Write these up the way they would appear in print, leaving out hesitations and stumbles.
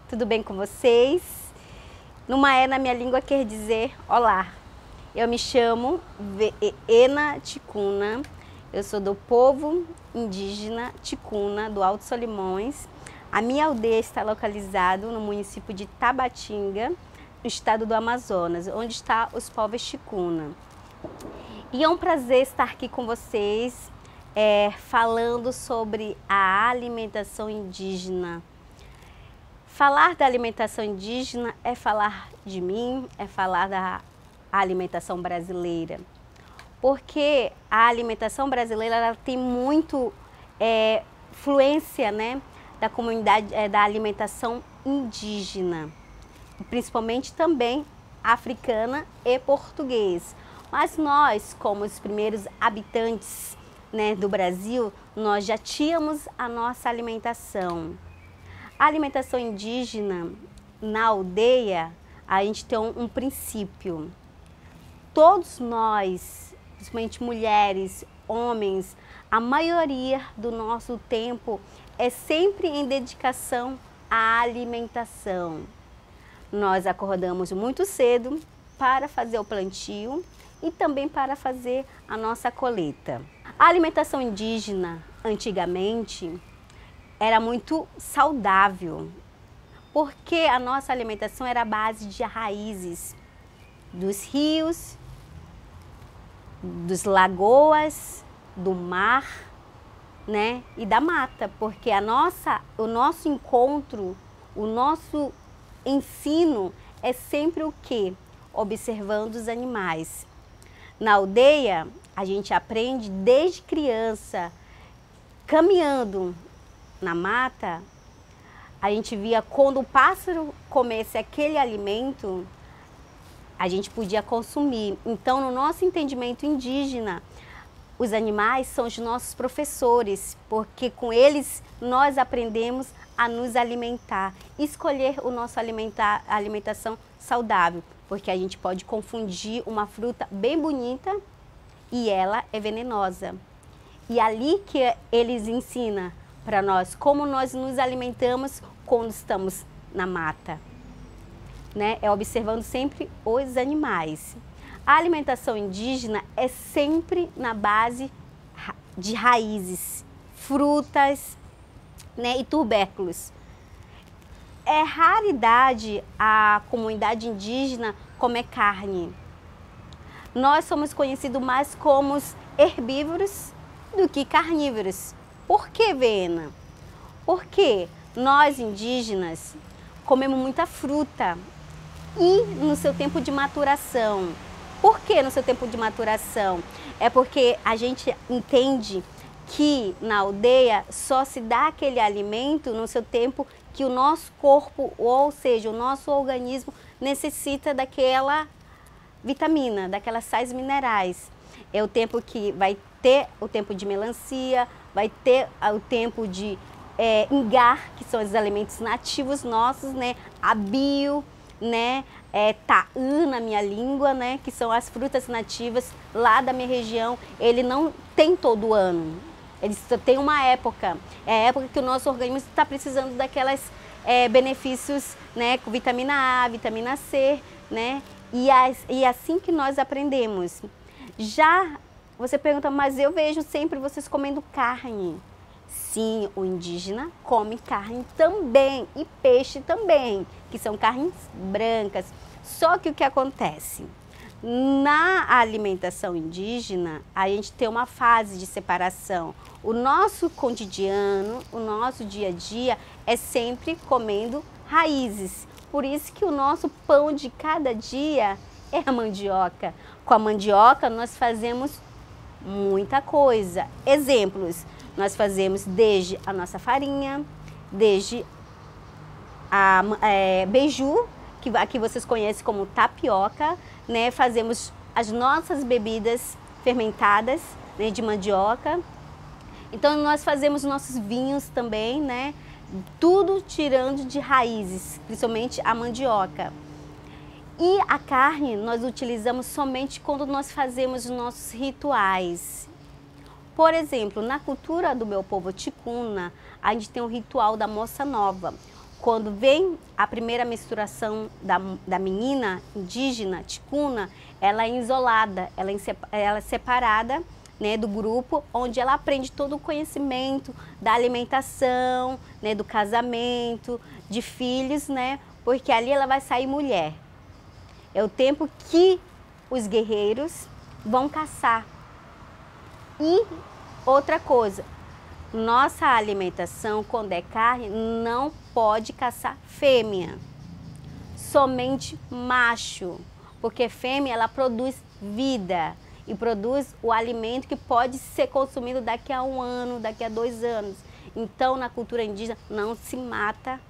tudo bem com vocês? Numaé na minha língua quer dizer olá. Eu me chamo Ena Ticuna, eu sou do povo indígena Ticuna, do Alto Solimões. A minha aldeia está localizada no município de Tabatinga, no estado do Amazonas, onde está os povos Ticuna. E é um prazer estar aqui com vocês, falando sobre a alimentação indígena. Falar da alimentação indígena é falar de mim, é falar da alimentação brasileira. Porque a alimentação brasileira ela tem muito influência, né, da comunidade, da alimentação indígena, principalmente também africana e português. Mas nós, como os primeiros habitantes, né, do Brasil, nós já tínhamos a nossa alimentação. A alimentação indígena, na aldeia, a gente tem um princípio. Todos nós, principalmente mulheres, homens, a maioria do nosso tempo é sempre em dedicação à alimentação. Nós acordamos muito cedo para fazer o plantio e também para fazer a nossa colheita. A alimentação indígena, antigamente, era muito saudável, porque a nossa alimentação era à base de raízes dos rios, das lagoas, do mar, né, e da mata, porque o nosso encontro, o nosso ensino é sempre o quê? Observando os animais. Na aldeia, a gente aprende desde criança, caminhando na mata, a gente via quando o pássaro comesse aquele alimento, a gente podia consumir. Então, no nosso entendimento indígena, os animais são os nossos professores, porque com eles nós aprendemos a nos alimentar, escolher o nosso alimentação saudável, porque a gente pode confundir uma fruta bem bonita e ela é venenosa. E ali que eles ensinam para nós como nós nos alimentamos quando estamos na mata, né? É observando sempre os animais. A alimentação indígena é sempre na base de raízes, frutas, né, e tubérculos. É raridade a comunidade indígena comer carne. Nós somos conhecidos mais como herbívoros do que carnívoros. Por que, Vena? Porque nós indígenas comemos muita fruta e no seu tempo de maturação. Por que no seu tempo de maturação? É porque a gente entende que na aldeia só se dá aquele alimento no seu tempo que o nosso corpo, ou seja, o nosso organismo necessita daquela vitamina, daquelas sais minerais. É o tempo que vai ter o tempo de melancia, vai ter o tempo de ingar, que são os alimentos nativos nossos, né? Abio, né? Taã na minha língua, né? Que são as frutas nativas lá da minha região. Ele não tem todo ano, ele só tem uma época. É a época que o nosso organismo está precisando daquelas benefícios, né? Com vitamina A, vitamina C, né? E assim que nós aprendemos. Já você pergunta, mas eu vejo sempre vocês comendo carne. Sim, o indígena come carne também e peixe também, que são carnes brancas. Só que o que acontece? Na alimentação indígena, a gente tem uma fase de separação. O nosso cotidiano, o nosso dia a dia é sempre comendo raízes. Por isso que o nosso pão de cada dia é a mandioca. Com a mandioca nós fazemos muita coisa. Exemplos, nós fazemos desde a nossa farinha, desde a beiju, que aqui vocês conhecem como tapioca, né? Fazemos as nossas bebidas fermentadas, né, de mandioca. Então nós fazemos nossos vinhos também, né? Tudo tirando de raízes, principalmente a mandioca. E a carne nós utilizamos somente quando nós fazemos os nossos rituais. Por exemplo, na cultura do meu povo Ticuna, a gente tem o ritual da moça nova. quando vem a primeira menstruação da menina indígena, ticuna, ela é isolada, ela é separada, né, do grupo, onde ela aprende todo o conhecimento da alimentação, né, do casamento, de filhos, né, porque ali ela vai sair mulher. É o tempo que os guerreiros vão caçar. E outra coisa, nossa alimentação, quando é carne, não pode caçar fêmea, somente macho, porque fêmea ela produz vida e produz o alimento que pode ser consumido daqui a 1 ano, daqui a 2 anos. Então, na cultura indígena, não se mata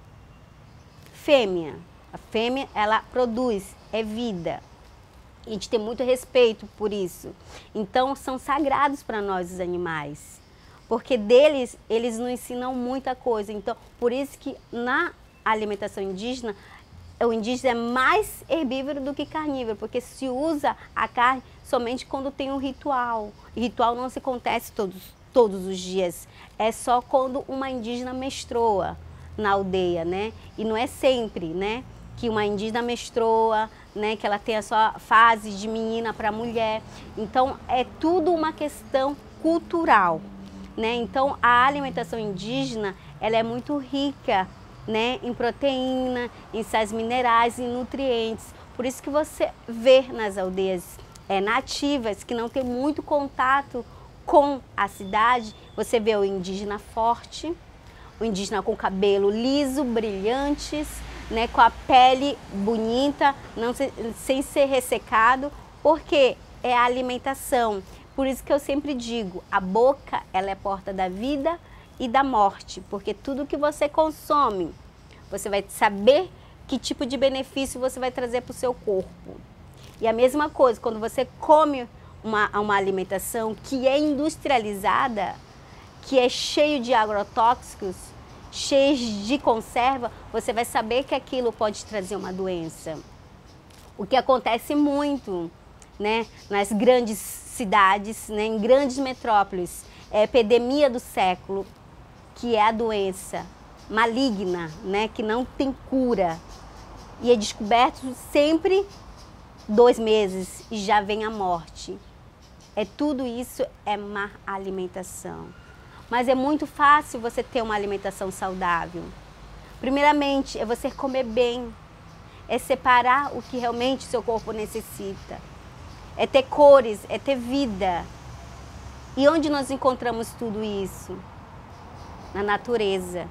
fêmea. A fêmea, ela produz, é vida. A gente tem muito respeito por isso. Então, são sagrados para nós os animais. Porque deles, eles nos ensinam muita coisa. Então, por isso que na alimentação indígena, o indígena é mais herbívoro do que carnívoro, porque se usa a carne somente quando tem um ritual. E ritual não se acontece todos os dias, é só quando uma indígena menstrua na aldeia, né? E não é sempre, né, que uma indígena menstrua, né, que ela tem a sua fase de menina para mulher. Então, é tudo uma questão cultural, né? Então, a alimentação indígena, ela é muito rica, né, em proteína, em sais minerais e nutrientes. Por isso que você vê nas aldeias nativas que não tem muito contato com a cidade, você vê o indígena forte, o indígena com cabelo liso, brilhantes, né, com a pele bonita, sem ser ressecado, porque é a alimentação. Por isso que eu sempre digo, a boca ela é a porta da vida e da morte, porque tudo que você consome, você vai saber que tipo de benefício você vai trazer para o seu corpo. E a mesma coisa, quando você come uma alimentação que é industrializada, que é cheio de agrotóxicos, cheio de conserva, você vai saber que aquilo pode trazer uma doença. O que acontece muito, né, nas grandes cidades, né, em grandes metrópoles, é a epidemia do século, que é a doença maligna, né, que não tem cura. E é descoberto sempre 2 meses e já vem a morte. Tudo isso é má alimentação. Mas é muito fácil você ter uma alimentação saudável. Primeiramente, é você comer bem, é separar o que realmente seu corpo necessita, é ter cores, é ter vida. E onde nós encontramos tudo isso? Na natureza.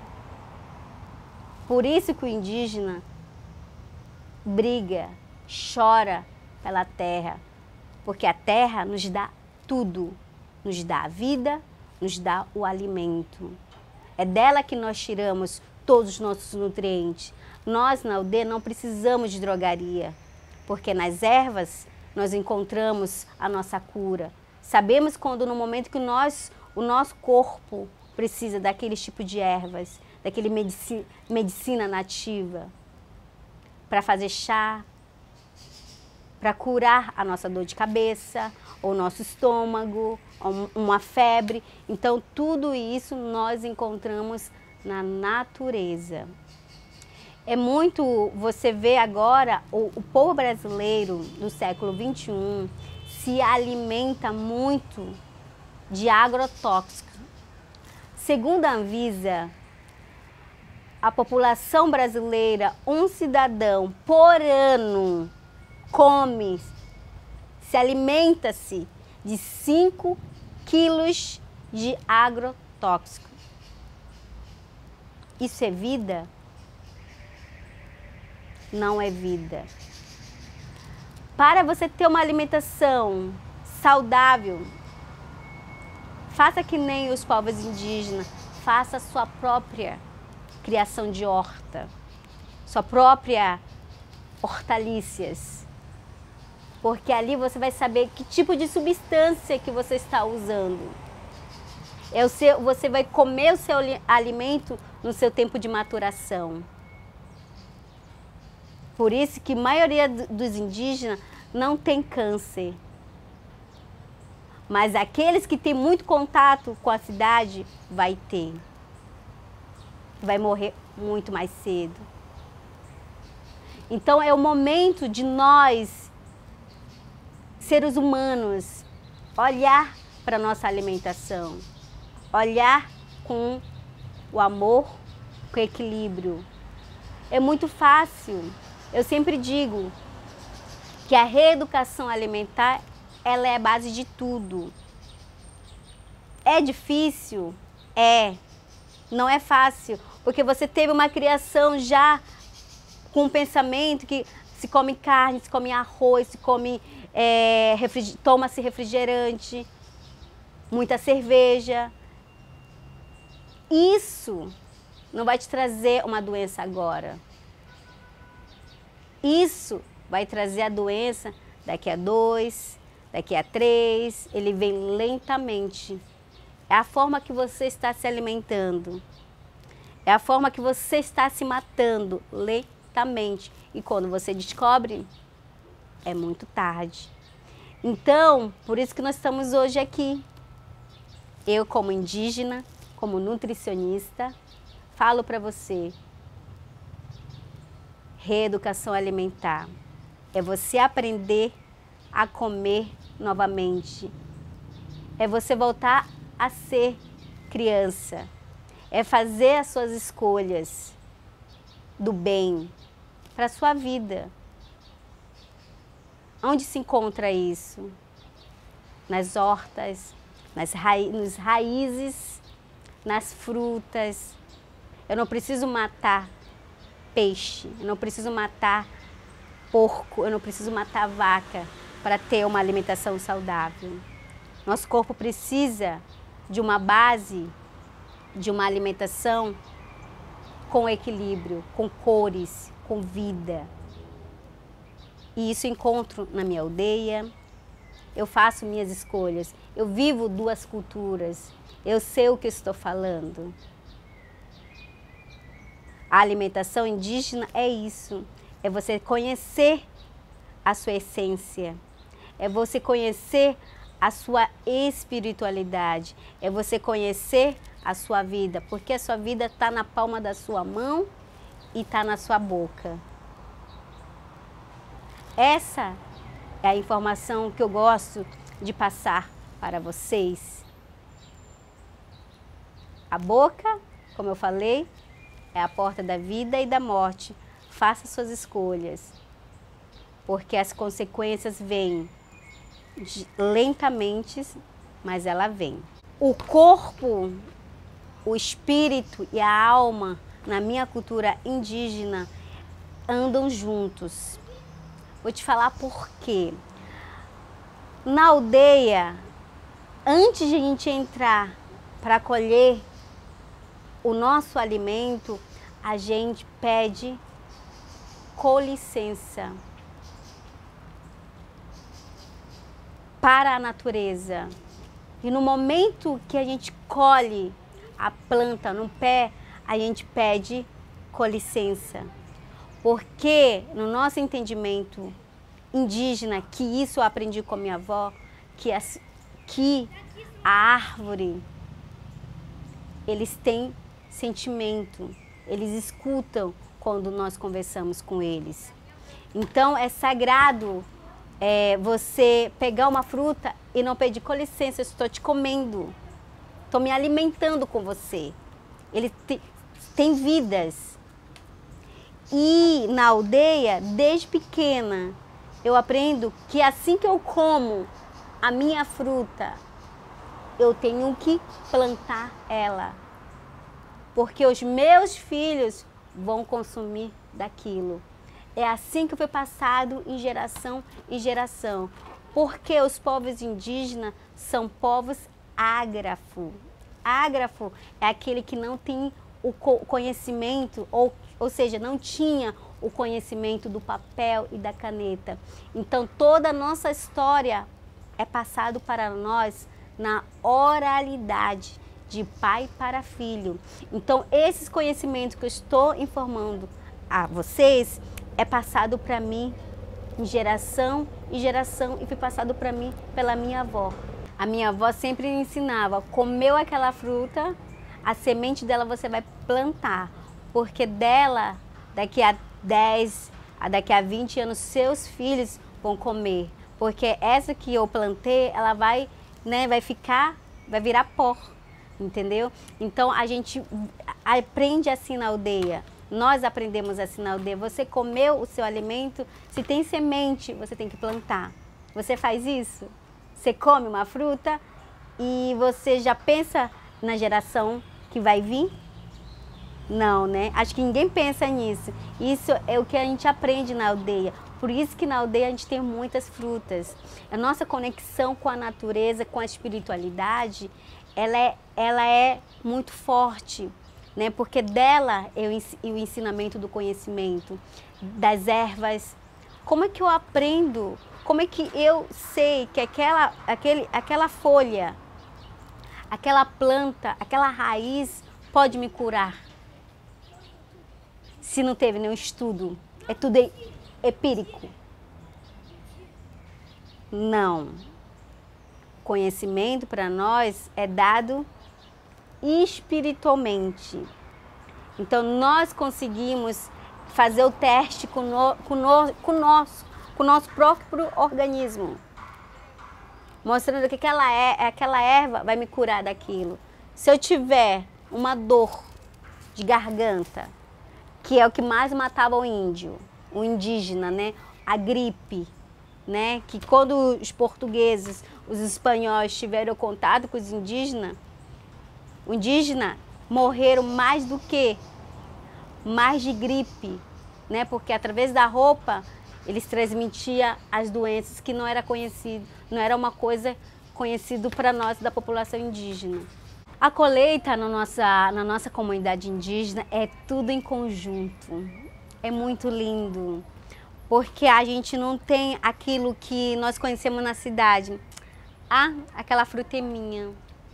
Por isso que o indígena briga, chora pela terra, porque a terra nos dá tudo, nos dá a vida, nos dá o alimento. É dela que nós tiramos todos os nossos nutrientes. Nós na aldeia não precisamos de drogaria, porque nas ervas nós encontramos a nossa cura. Sabemos quando no momento que o nosso corpo precisa daquele tipo de ervas, daquele medicina nativa, para fazer chá, para curar a nossa dor de cabeça, ou nosso estômago, ou uma febre. Então, tudo isso nós encontramos na natureza. É muito, você vê agora, o povo brasileiro do século XXI se alimenta muito de agrotóxicos. Segundo a Anvisa, a população brasileira, um cidadão por ano, se alimenta-se de 5 quilos de agrotóxico. Isso é vida? Não é vida. Para você ter uma alimentação saudável, faça que nem os povos indígenas, faça a sua própria criação de horta, sua própria hortaliças. Porque ali você vai saber que tipo de substância que você está usando. Você vai comer o seu alimento no seu tempo de maturação. Por isso que a maioria dos indígenas não tem câncer. Mas aqueles que têm muito contato com a cidade, vai ter. vai morrer muito mais cedo. Então é o momento de nós, seres humanos, olhar para a nossa alimentação, olhar com o amor, com o equilíbrio. É muito fácil. Eu sempre digo que a reeducação alimentar, ela é a base de tudo. É difícil? É. Não é fácil, porque você teve uma criação já com um pensamento que se come carne, se come arroz, se come, toma-se refrigerante, muita cerveja. Isso não vai te trazer uma doença agora. Isso vai trazer a doença daqui a 2, daqui a 3, ele vem lentamente. É a forma que você está se alimentando. É a forma que você está se matando lentamente. E quando você descobre, é muito tarde. Então, por isso que nós estamos hoje aqui. Eu, como indígena, como nutricionista, falo para você, reeducação alimentar é você aprender a comer novamente. É você voltar a ser criança. É fazer as suas escolhas do bem para a sua vida. Onde se encontra isso? Nas hortas, nas raízes, nas frutas. Eu não preciso matar peixe, eu não preciso matar porco, eu não preciso matar vaca para ter uma alimentação saudável. Nosso corpo precisa de uma base, de uma alimentação com equilíbrio, com cores, com vida. E isso encontro na minha aldeia, eu faço minhas escolhas, eu vivo 2 culturas, eu sei o que estou falando. A alimentação indígena é isso, é você conhecer a sua essência, é você conhecer a sua espiritualidade, é você conhecer a sua vida, porque a sua vida está na palma da sua mão e está na sua boca. Essa é a informação que eu gosto de passar para vocês. A boca, como eu falei, é a porta da vida e da morte. Faça suas escolhas, porque as consequências vêm lentamente, mas ela vem. O corpo, o espírito e a alma, na minha cultura indígena, andam juntos. Vou te falar por quê. Na aldeia, antes de a gente entrar para colher o nosso alimento, a gente pede com licença para a natureza. E no momento que a gente colhe a planta no pé, a gente pede com licença. Porque no nosso entendimento indígena, que isso eu aprendi com a minha avó, que a árvore, eles têm sentimento, eles escutam quando nós conversamos com eles. Então é sagrado você pegar uma fruta e não pedir com licença, eu estou te comendo, estou me alimentando com você. Ele tem vidas. E na aldeia, desde pequena, eu aprendo que assim que eu como a minha fruta, eu tenho que plantar ela. Porque os meus filhos vão consumir daquilo. É assim que foi passado em geração. Porque os povos indígenas são povos ágrafo. Ágrafo é aquele que não tem o conhecimento, ou seja, não tinha o conhecimento do papel e da caneta. Então toda a nossa história é passado para nós na oralidade, de pai para filho. Então esses conhecimentos que eu estou informando a vocês é passado para mim em geração e foi passado para mim pela minha avó. A minha avó sempre ensinava, comeu aquela fruta, a semente dela você vai plantar, porque dela, daqui a 10, daqui a 20 anos, seus filhos vão comer. Porque essa que eu plantei, ela vai, né, vai virar pó, entendeu? Então a gente aprende assim na aldeia. Nós aprendemos assim na aldeia. Você comeu o seu alimento, se tem semente, você tem que plantar. Você faz isso? Você come uma fruta e você já pensa na geração que vai vir? Não, né? Acho que ninguém pensa nisso. Isso é o que a gente aprende na aldeia. Por isso que na aldeia a gente tem muitas frutas. A nossa conexão com a natureza, com a espiritualidade, ela é muito forte, né? Porque dela é o ensinamento do conhecimento, das ervas. Como é que eu aprendo? Como é que eu sei que aquela folha, aquela planta, aquela raiz pode me curar? Se não teve nenhum estudo, é tudo empírico. Não. Conhecimento para nós é dado espiritualmente. Então nós conseguimos fazer o teste com o nosso próprio organismo, mostrando que aquela erva vai me curar daquilo. Se eu tiver uma dor de garganta, que é o que mais matava o índio, o indígena, né? A gripe, né? Que quando os portugueses, os espanhóis tiveram contato com os indígenas, o indígena morreram mais do que? Mais de gripe, né? Porque através da roupa eles transmitiam as doenças que não era conhecido, não era uma coisa conhecida para nós da população indígena. A colheita na nossa comunidade indígena é tudo em conjunto. É muito lindo, porque a gente não tem aquilo que nós conhecemos na cidade. Ah, aquela fruta é minha.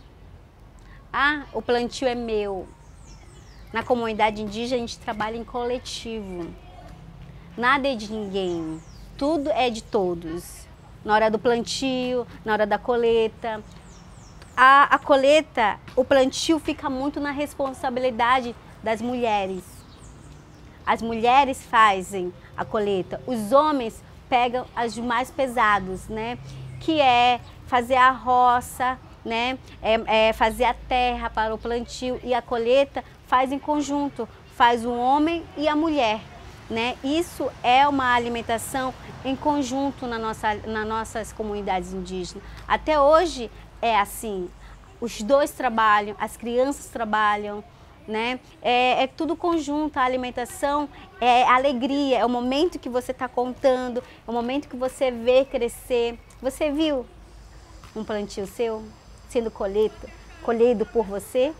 Ah, o plantio é meu. Na comunidade indígena a gente trabalha em coletivo. Nada é de ninguém, tudo é de todos. Na hora do plantio, na hora da colheita. A colheita, o plantio fica muito na responsabilidade das mulheres. As mulheres fazem a colheita, os homens pegam as mais pesados, né? Que é fazer a roça, né? Fazer a terra para o plantio, e a colheita faz em conjunto, faz o homem e a mulher, né? Isso é uma alimentação em conjunto nas nossas comunidades indígenas. Até hoje é assim, os dois trabalham, as crianças trabalham, né? É tudo conjunto, a alimentação é alegria, é o momento que você está contando, é o momento que você vê crescer. Você viu um plantio seu sendo colhido por você?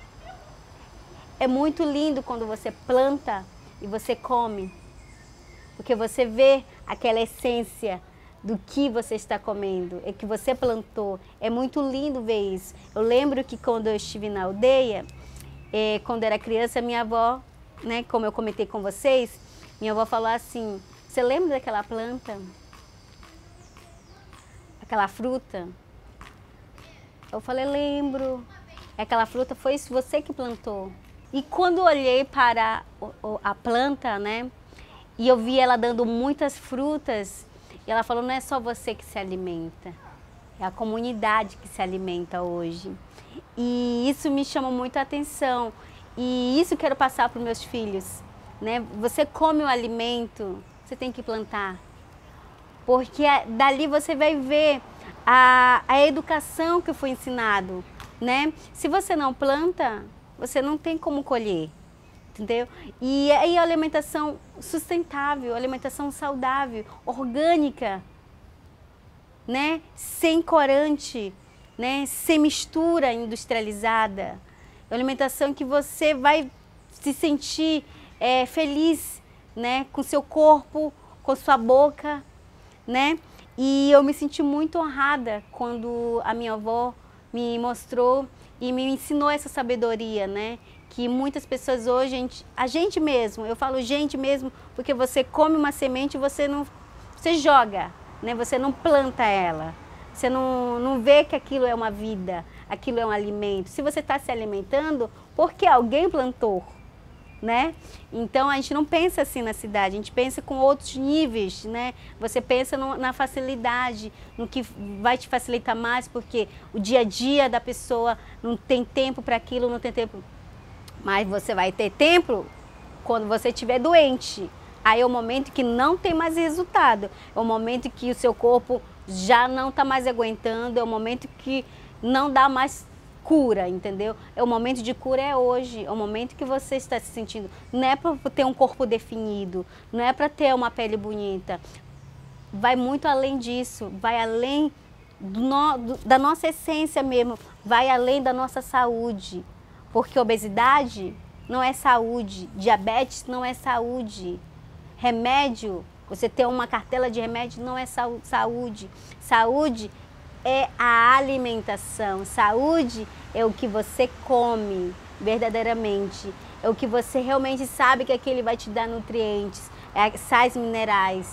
É muito lindo quando você planta e você come, porque você vê aquela essência do que você está comendo, é que você plantou. É muito lindo ver isso. Eu lembro que quando eu estive na aldeia, quando era criança, minha avó, né, como eu comentei com vocês, minha avó falou assim: você lembra daquela planta? Aquela fruta? Eu falei: lembro. Aquela fruta foi você que plantou. E quando eu olhei para a planta, né, e eu vi ela dando muitas frutas, e ela falou: não é só você que se alimenta, é a comunidade que se alimenta hoje. E isso me chamou muito a atenção, e isso eu quero passar para os meus filhos, né? Você come o alimento, você tem que plantar, porque dali você vai ver a educação que foi ensinado, né? Se você não planta, você não tem como colher, entendeu? E aí a alimentação sustentável, alimentação saudável, orgânica, né? Sem corante, né? Sem mistura industrializada. É uma alimentação que você vai se sentir feliz, né? Com seu corpo, com sua boca, né? E eu me senti muito honrada quando a minha avó me mostrou e me ensinou essa sabedoria, né? Que muitas pessoas hoje, a gente mesmo, eu falo gente mesmo, porque você come uma semente e você joga, né? Você não planta ela, você não vê que aquilo é uma vida. aquilo é um alimento. Se você está se alimentando, porque alguém plantou, né? Então a gente não pensa assim na cidade, a gente pensa com outros níveis, né? Você pensa na facilidade, no que vai te facilitar mais, porque o dia a dia da pessoa não tem tempo para aquilo, não tem tempo. Mas você vai ter tempo quando você estiver doente. Aí é o momento que não tem mais resultado, é o momento que o seu corpo já não está mais aguentando, é o momento que não dá mais cura, entendeu? É o momento de cura é hoje, é o momento que você está se sentindo. Não é para ter um corpo definido, não é para ter uma pele bonita. Vai muito além disso, vai além da nossa essência mesmo, vai além da nossa saúde. Porque obesidade não é saúde, diabetes não é saúde. Remédio, você ter uma cartela de remédio não é saúde. Saúde é a alimentação. Saúde é o que você come verdadeiramente. É o que você realmente sabe que aquele vai te dar nutrientes, sais minerais.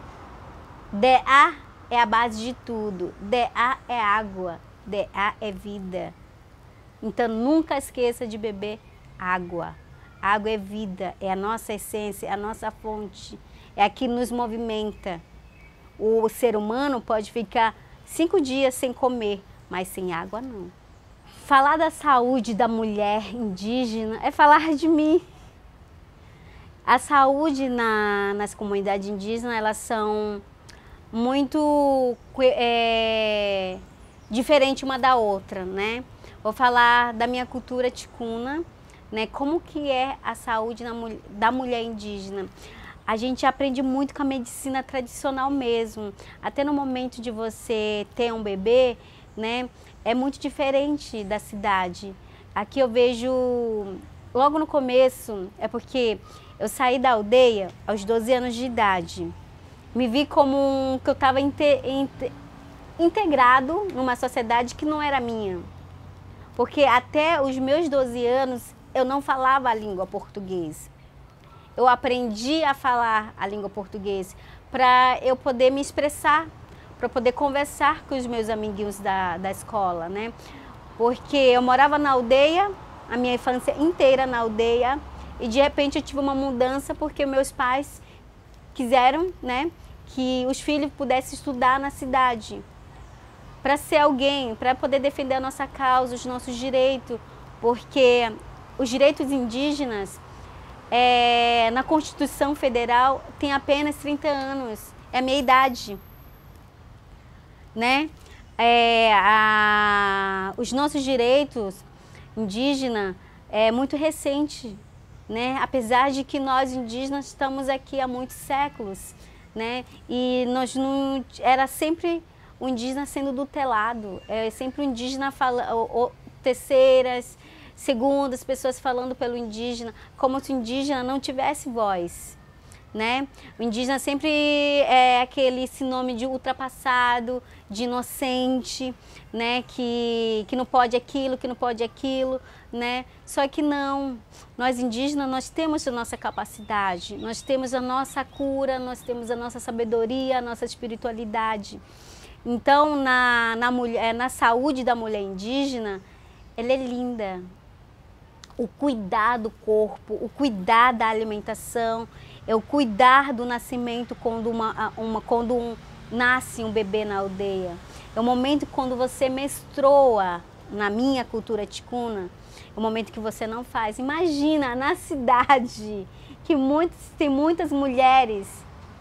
DA é a base de tudo. DA é água. DA é vida. Então nunca esqueça de beber água. Água é vida, é a nossa essência, é a nossa fonte, é a que nos movimenta. O ser humano pode ficar 5 dias sem comer, mas sem água não. Falar da saúde da mulher indígena é falar de mim. A saúde nas comunidades indígenas, elas são muito diferentes uma da outra, né? Vou falar da minha cultura ticuna, né? Como que é a saúde da mulher indígena. A gente aprende muito com a medicina tradicional mesmo. Até no momento de você ter um bebê, né? É muito diferente da cidade. Aqui eu vejo, logo no começo, é porque eu saí da aldeia aos 12 anos de idade. Me vi como que eu estava integrado numa sociedade que não era minha. Porque até os meus 12 anos eu não falava a língua portuguesa. Eu aprendi a falar a língua portuguesa para eu poder me expressar, para poder conversar com os meus amiguinhos da escola, né? Porque eu morava na aldeia, a minha infância inteira na aldeia, e de repente eu tive uma mudança porque meus pais quiseram, né, que os filhos pudessem estudar na cidade, para ser alguém, para poder defender a nossa causa, os nossos direitos, porque os direitos indígenas, na Constituição Federal, tem apenas 30 anos, é a minha idade, né? Os nossos direitos indígenas é muito recente, né? Apesar de que nós indígenas estamos aqui há muitos séculos, né? E nós não era sempre o indígena sendo tutelado, sempre o indígena falando, terceiras, segundas pessoas falando pelo indígena, como se o indígena não tivesse voz, né? O indígena sempre é aquele sinônimo de ultrapassado, de inocente, né? Que não pode aquilo, que não pode aquilo, né? Só que não, nós indígenas, nós temos a nossa capacidade, nós temos a nossa cura, nós temos a nossa sabedoria, a nossa espiritualidade. Então, na saúde da mulher indígena, ela é linda. O cuidar do corpo, o cuidar da alimentação, é o cuidar do nascimento quando nasce um bebê na aldeia. É o momento quando você menstrua, na minha cultura ticuna, é o momento que você não faz. Imagina, na cidade, que tem muitas mulheres,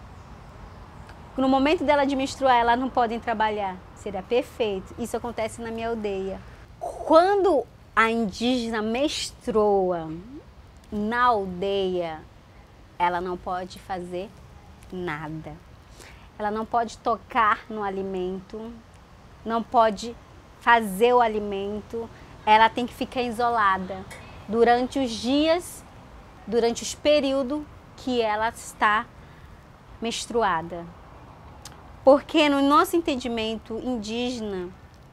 no momento dela de menstruar, elas não podem trabalhar. Seria perfeito. Isso acontece na minha aldeia. Quando a indígena menstrua na aldeia, ela não pode fazer nada. Ela não pode tocar no alimento, não pode fazer o alimento, ela tem que ficar isolada durante os dias, durante os períodos que ela está menstruada. Porque no nosso entendimento indígena,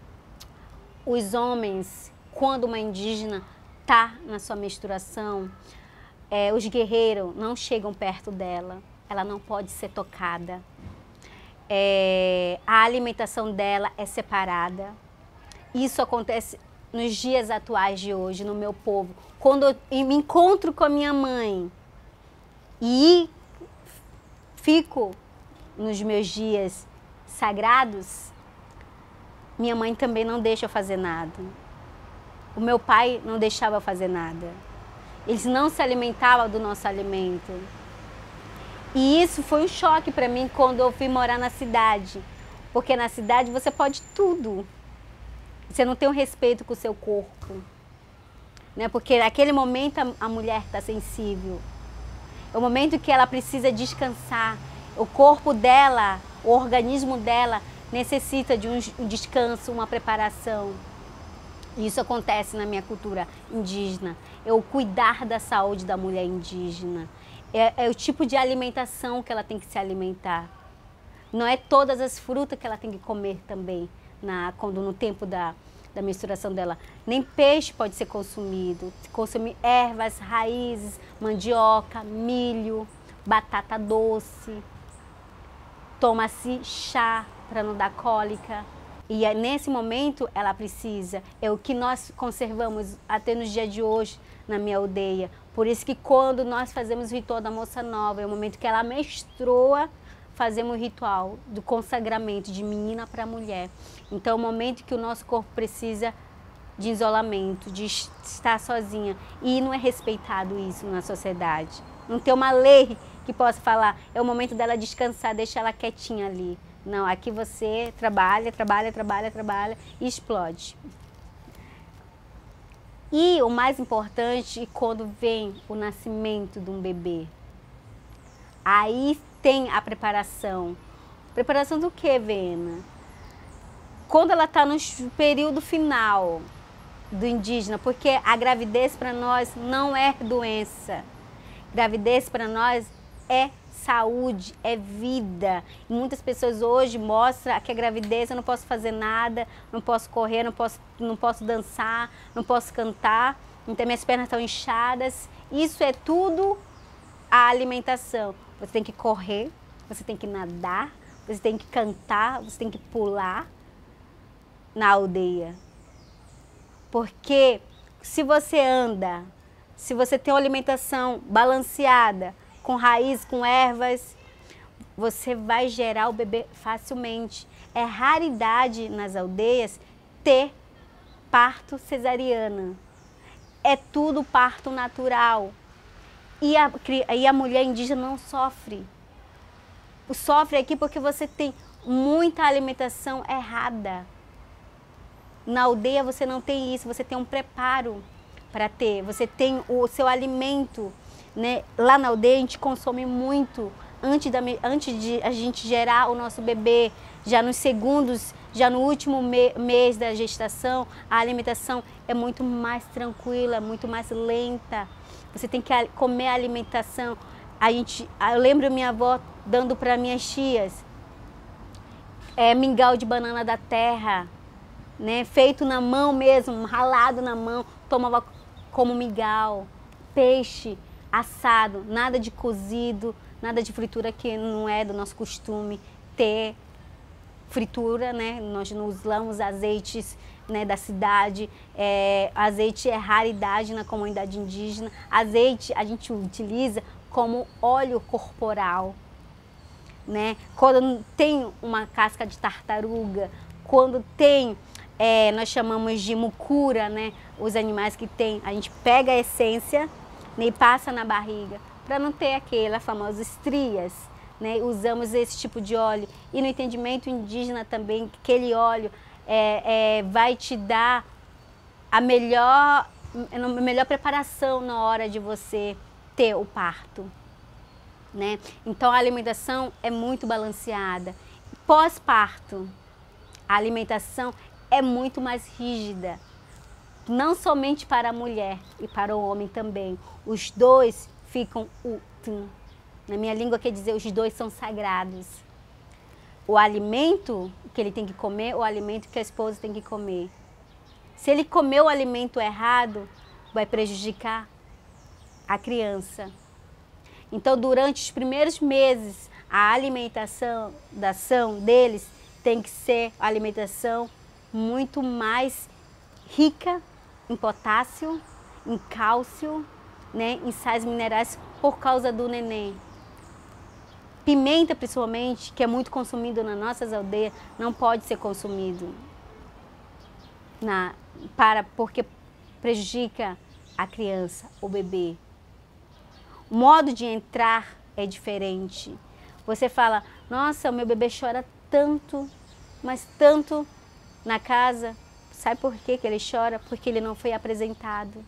os homens, quando uma indígena está na sua menstruação, os guerreiros não chegam perto dela, ela não pode ser tocada. A alimentação dela é separada. Isso acontece nos dias atuais de hoje, no meu povo, quando eu me encontro com a minha mãe e fico nos meus dias sagrados, minha mãe também não deixa eu fazer nada. O meu pai não deixava eu fazer nada. Eles não se alimentavam do nosso alimento. E isso foi um choque para mim quando eu fui morar na cidade. Porque na cidade você pode tudo. Você não tem um respeito com o seu corpo. Né? Porque naquele momento a mulher está sensível. É o momento que ela precisa descansar. O corpo dela, o organismo dela necessita de um descanso, uma preparação. Isso acontece na minha cultura indígena. É o cuidar da saúde da mulher indígena. É o tipo de alimentação que ela tem que se alimentar. Não é todas as frutas que ela tem que comer também, quando no tempo da menstruação dela. Nem peixe pode ser consumido. Consumir ervas, raízes, mandioca, milho, batata doce. Toma-se chá para não dar cólica. E nesse momento ela precisa, é o que nós conservamos até nos dias de hoje na minha aldeia. Por isso que quando nós fazemos o ritual da moça nova, é o momento que ela menstrua, fazemos o ritual do consagramento de menina para mulher. Então é o momento que o nosso corpo precisa de isolamento, de estar sozinha. E não é respeitado isso na sociedade. Não tem uma lei que possa falar, é o momento dela descansar, deixa ela quietinha ali. Não, aqui você trabalha, trabalha, trabalha, trabalha e explode. E o mais importante, quando vem o nascimento de um bebê, aí tem a preparação. Preparação do que, Vena? Quando ela está no período final do indígena, porque a gravidez para nós não é doença. Gravidez para nós é saúde, é vida. E muitas pessoas hoje mostram que a gravidez eu não posso fazer nada, não posso correr, não posso dançar, não posso cantar, então minhas pernas estão inchadas. Isso é tudo a alimentação. Você tem que correr, você tem que nadar, você tem que cantar, você tem que pular na aldeia. Porque se você anda, se você tem uma alimentação balanceada, com raiz, com ervas, você vai gerar o bebê facilmente. É raridade nas aldeias ter parto cesariana. É tudo parto natural. E a mulher indígena não sofre. Sofre aqui porque você tem muita alimentação errada. Na aldeia você não tem isso, você tem um preparo para ter. Você tem o seu alimento. Né? Lá na aldeia a gente consome muito antes de a gente gerar o nosso bebê, já nos segundos, já no último mês da gestação, a alimentação é muito mais tranquila, muito mais lenta. Você tem que comer a alimentação. Eu lembro minha avó dando para minhas tias mingau de banana da terra, né? Feito na mão mesmo, ralado na mão, tomava como mingau, peixe assado, nada de cozido, nada de fritura, que não é do nosso costume ter fritura, né? Nós não usamos azeites, né, da cidade, azeite é raridade na comunidade indígena. Azeite a gente utiliza como óleo corporal, né? Quando tem uma casca de tartaruga, quando tem, nós chamamos de mucura, né? Os animais que tem, a gente pega a essência, né, e passa na barriga, para não ter aquelas famosas estrias, né? Usamos esse tipo de óleo. E no entendimento indígena também, aquele óleo vai te dar a melhor preparação na hora de você ter o parto, né? Então a alimentação é muito balanceada. Pós-parto, a alimentação é muito mais rígida. Não somente para a mulher e para o homem também. Os dois ficam utum. Na minha língua quer dizer, os dois são sagrados. O alimento que ele tem que comer, o alimento que a esposa tem que comer. Se ele comer o alimento errado, vai prejudicar a criança. Então, durante os primeiros meses, a alimentação deles tem que ser a alimentação muito mais rica em potássio, em cálcio, né, em sais minerais por causa do neném. Pimenta, principalmente, que é muito consumido nas nossas aldeias, não pode ser consumido porque prejudica a criança, o bebê. O modo de entrar é diferente. Você fala, nossa, o meu bebê chora tanto, mas tanto na casa. Sabe por que ele chora? Porque ele não foi apresentado.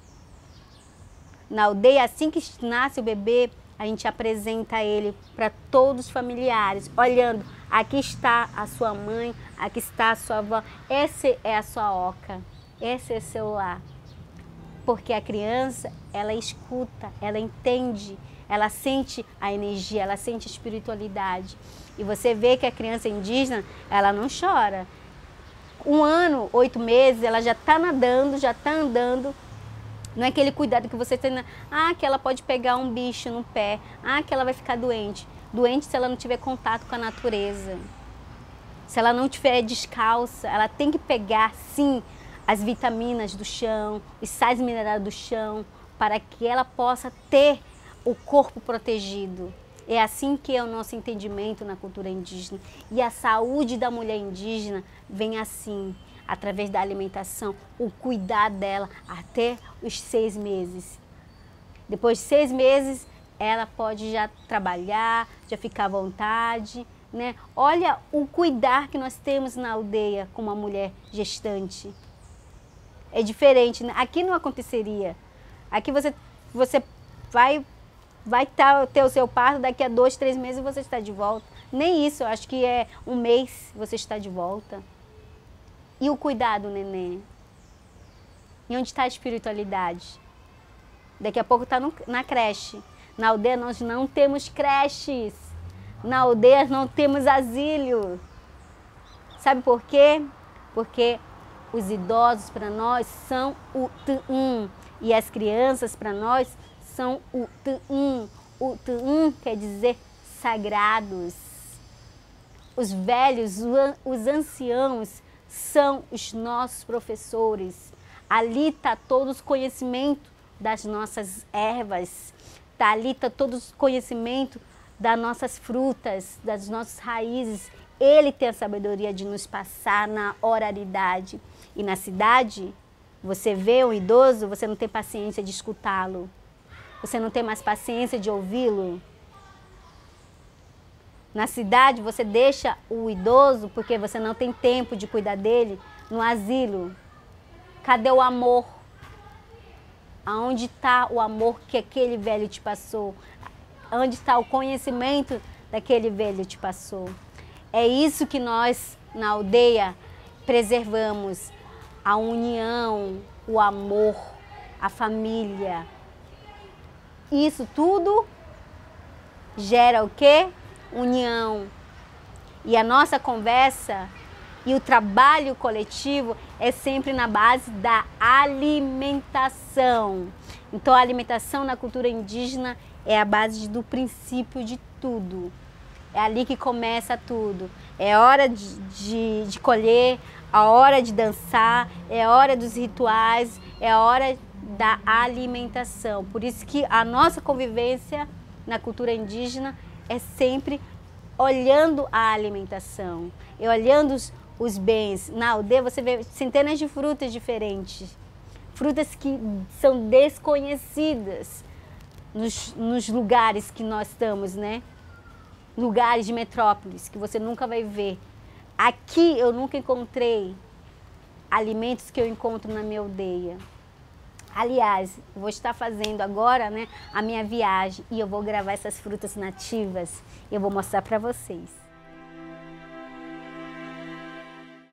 Na aldeia, assim que nasce o bebê, a gente apresenta ele para todos os familiares, olhando, aqui está a sua mãe, aqui está a sua avó, essa é a sua oca, esse é o seu lar. Porque a criança, ela escuta, ela entende, ela sente a energia, ela sente a espiritualidade. E você vê que a criança indígena, ela não chora. 1 ano, 8 meses, ela já está nadando, já está andando. Não é aquele cuidado que você tem, que ela pode pegar um bicho no pé, que ela vai ficar doente. Doente se ela não tiver contato com a natureza. Se ela não estiver descalça, ela tem que pegar, sim, as vitaminas do chão, os sais minerais do chão, para que ela possa ter o corpo protegido. É assim que é o nosso entendimento na cultura indígena. E a saúde da mulher indígena vem assim, através da alimentação, o cuidar dela até os 6 meses. Depois de 6 meses, ela pode já trabalhar, já ficar à vontade, né? Olha o cuidar que nós temos na aldeia com uma mulher gestante. É diferente, né? Aqui não aconteceria. Aqui você vai ter o seu parto, daqui a 2, 3 meses você está de volta. Nem isso, eu acho que é 1 mês você está de volta. E o cuidado, neném? E onde está a espiritualidade? Daqui a pouco está na creche. Na aldeia nós não temos creches. Na aldeia não temos asilo. Sabe por quê? Porque os idosos para nós são o Tu'um. E as crianças para nós são o Tu'um. O Tu'um quer dizer sagrados. Os velhos, os anciãos, são os nossos professores. Ali está todo o conhecimento das nossas ervas. Ali está todo o conhecimento das nossas frutas, das nossas raízes. Ele tem a sabedoria de nos passar na oralidade. E na cidade, você vê um idoso, você não tem paciência de escutá-lo. Você não tem mais paciência de ouvi-lo. Na cidade, você deixa o idoso porque você não tem tempo de cuidar dele no asilo. Cadê o amor? Aonde está o amor que aquele velho te passou? Onde está o conhecimento daquele velho te passou? É isso que nós, na aldeia, preservamos. A união, o amor, a família. Isso tudo gera o quê? União. E a nossa conversa e o trabalho coletivo é sempre na base da alimentação. Então a alimentação na cultura indígena é a base do princípio de tudo. É ali que começa tudo. É hora de colher, a hora de dançar, é a hora dos rituais, é a hora da alimentação. Por isso que a nossa convivência na cultura indígena é sempre olhando a alimentação, e olhando os bens. Na aldeia você vê centenas de frutas diferentes, frutas que são desconhecidas nos lugares que nós estamos, né? Lugares de metrópoles que você nunca vai ver. Aqui eu nunca encontrei alimentos que eu encontro na minha aldeia. Aliás, eu vou estar fazendo agora, né, a minha viagem e eu vou gravar essas frutas nativas e eu vou mostrar para vocês.